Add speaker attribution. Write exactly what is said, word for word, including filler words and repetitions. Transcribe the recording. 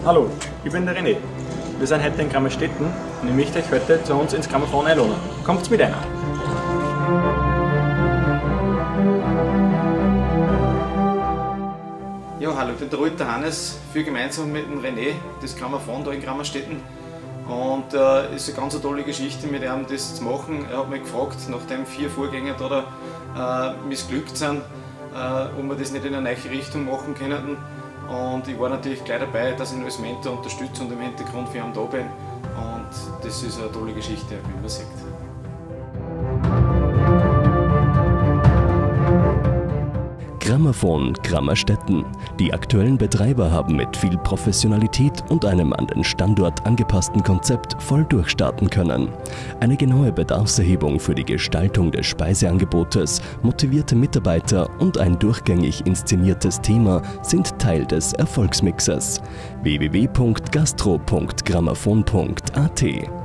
Speaker 1: Hallo, ich bin der René. Wir sind heute in Grammerstetten und ich möchte euch heute zu uns ins Grammophon einladen. Kommt mit einer!
Speaker 2: Ja, hallo, ich bin der Reuter Hannes, für gemeinsam mit dem René das Grammophon da in Grammerstetten. Und es äh, ist eine ganz tolle Geschichte, mit ihm das zu machen. Er hat mich gefragt, nachdem vier Vorgänger da, da äh, missglückt sind, äh, ob wir das nicht in eine neue Richtung machen können. Und ich war natürlich gleich dabei, dass ich ihn als Mentor unterstütze und im Hintergrund für ihn da bin. Und das ist eine tolle Geschichte, wie man sieht.
Speaker 3: Grammophon Grammerstetten. Die aktuellen Betreiber haben mit viel Professionalität und einem an den Standort angepassten Konzept voll durchstarten können. Eine genaue Bedarfserhebung für die Gestaltung des Speiseangebotes, motivierte Mitarbeiter und ein durchgängig inszeniertes Thema sind Teil des Erfolgsmixes. w w w punkt gastro punkt grammophon punkt a t